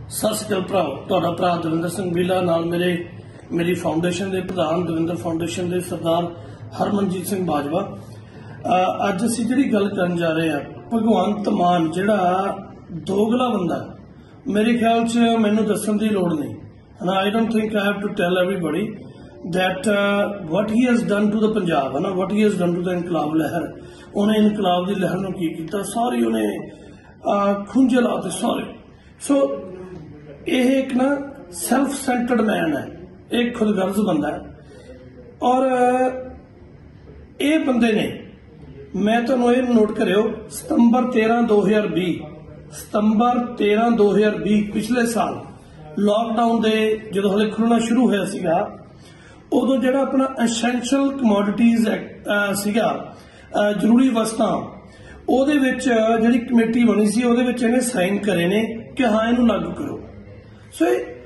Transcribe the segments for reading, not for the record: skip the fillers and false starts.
सत श्री अकाल भराओ, तुहाडा भरा दविंदर सिंह बीला नाल मेरी फाउंडेशन के प्रधान दविंदर फाउंडेशन के सरदार हरमनजीत सिंह बाजवा। अज असीं जिहड़ी गल करन जा रहे हैं, भगवंत मान जिहड़ा दोगला बंदा, मेरे ख्याल च मैनूं दस्सण दी लोड़ नहीं है ना। I don't think I have to tell everybody that what he has done to the Punjab है ना, what he has done to the इनकलाब लहर। उन्हें इनकलाब की लहर नूं की कीता, सारी उन्हें खुंजे लाते सारे। सो यह एक ना सैल्फ सेंटर्ड मैन है, एक खुदगर्ज बंदा है। और ये बंदे ने, मैं तुहानूं ये नोट करियो, सितंबर 13 2020 पिछले साल लॉकडाउन दे जो हले खुलना शुरू होया सीगा, उदों जिहड़ा अपना एसेंशियल कमोडिटीज सीगा, जरूरी वस्तां, ਉਹਦੇ ਵਿੱਚ ਜਿਹੜੀ कमेटी बनी सी ਉਹਦੇ ਵਿੱਚ ਇਹਨੇ साइन करे ने कि हाँ ਇਹਨੂੰ लागू करो। सो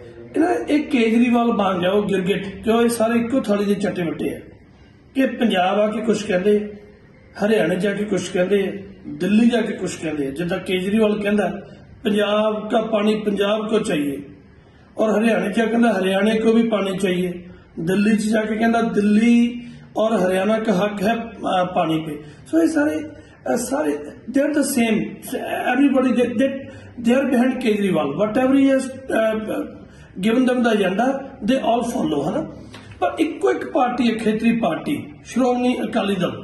एक केजरीवाल बन जाओ गिरगिट, जो ये सारे इको थाली के चट्टे बट्टे है कि पंजाब आके कुछ कहते, हरियाणे जाके कुछ कहते, दिल्ली जाके कुछ कहते। जिदा केजरीवाल कहता पंजाब का पानी पंजाब को चाहिए, और हरियाणे च कहता हरियाणे को भी पानी चाहिए, दिल्ली च जाके कहता दिल्ली और हरियाणा का हक है पानी पे। सो ये सारे they are the same, everybody they are behind Kejriwal, whatever he has given them the agenda they all follow, है ना। पर इको एक पार्टी है, खेतरी पार्टी श्रोमणी अकाली दल।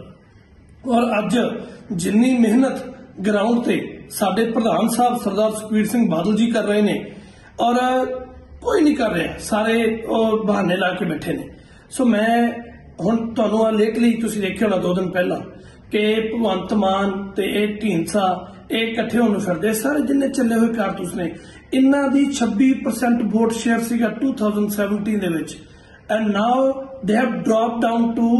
और अज जिन्नी मेहनत ग्राउंड से साडे प्रधान साहब सरदार सुखबीर सिंह बादल जी कर रहे हैं, और कोई नहीं कर रहा, सारे बहाने ला के बैठे ने। सो मैं हुण तुहानूं आ लेटली तुसीं देखिआ होना 2 दिन पहला कि भगवंत मान ते ढींसा इकट्ठे होने फिरदे, सारे जिन्ने चले हुए कारतूस ने। इन्हां दी 26% वोट शेयर सीगा 2017 दे विच, and now they have drop down to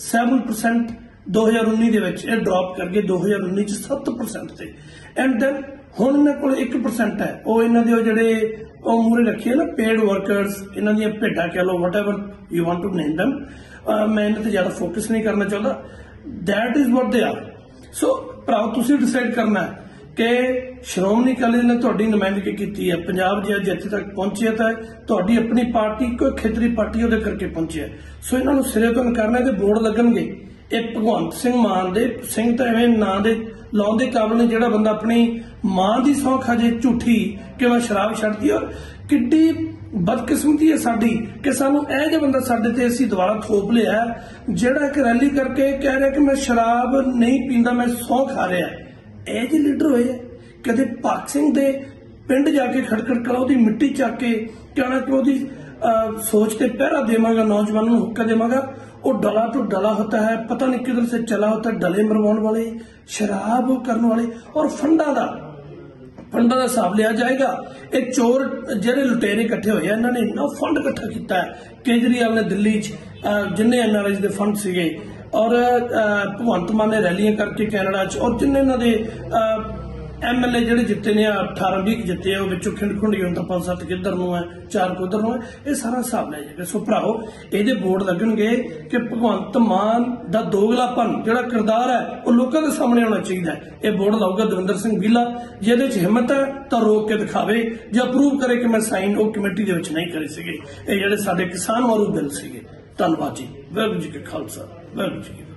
7% 2019 दे विच। ये ड्रॉप करके 2019 च 7% थे, एंड देन हुण इन्हां कोल 1% है। वो इन्हां दे जिहड़े मूहरे रखे ना पेड वर्कर्स, इन्हां दीयां भेड्डां कह लो, whatever you want to name them, मैं इन्हां ते ज्यादा फोकस नहीं करना चाहता। That is what they are. So भराओ तुसीं डिसाइड करना है कि श्रोमणी अकाली दल ने तुहाडी नुमाइंदगी की है, पंजाब जे जिथे तक पहुंचे है तो तुहाडी अपनी पार्टी कोई खेतरी पार्टी उहदे करके पहुंची है। सो इन्हां नूं सिरे तो करना, ते बोर्ड लगणगे। एक भगवंत सिंह मान दे सिंह तो एवें नां दे लाउण दे काबल ने, जिहड़ा बंदा अपनी मां दी सौं खा जे झूठी कि मैं शराब छड्डदी। और किड्डी बदकिस्मती है साडी कि सानू ए जो बंदा साडे ते असीं दुबारा थोप लिया, जिहड़ा एक रैली करके कह रहा कि मैं शराब नहीं पींदा, मैं सौं खा रहा। ए जे लीडर होए कदे भगत सिंह दे पिंड जाके खड़खड़ करा ओदी मिट्टी चक के कहना कि ओदी सोच ते पहरा देवांगा, नौजवानों को हुक्का देवांगा। वो डला तो डला होता है, पता नहीं किधर से चला होता है, डले मरवाने वाले, शराब करने वाले, और फंडा का हिसाब लिया जाएगा। एक चोर जेडे लुटेरे इकट्ठे हुए, इन्होंने इन्ना फंड इकट्ठा किया है। केजरीवाल ने दिल्ली जिन्ने NRI के फंड सीगे, और भगवंत मान ने रैलियां करके कैनेडा च, और जिन्ने इन्होंने MLA जिहड़े जिते ने 18-20 जिते हैं, विचों खिंड खुंडी हुण तां 5-7 किधर नूं है, 4 उधर नूं है। ये सारा हिसाब लिया जाएगा। सो भराओ ये बोर्ड लगणगे कि भगवंत मान दा दोगलापन जिहड़ा किरदार है वो लोगों के सामने आना चाहिए। ये बोर्ड लाऊगा दविंदर सिंह बीला, जिहदे च हिम्मत है तो रोक के दिखावे, जो अप्रूव करे कि मैं साइन वो कमेटी दे विच नहीं करे सीगे। ये जिहड़े साडे किसान मारू बिल सीगे। धन्नवाद जी। वाहिगुरू जी का खालसा, वाहिगुरू जी की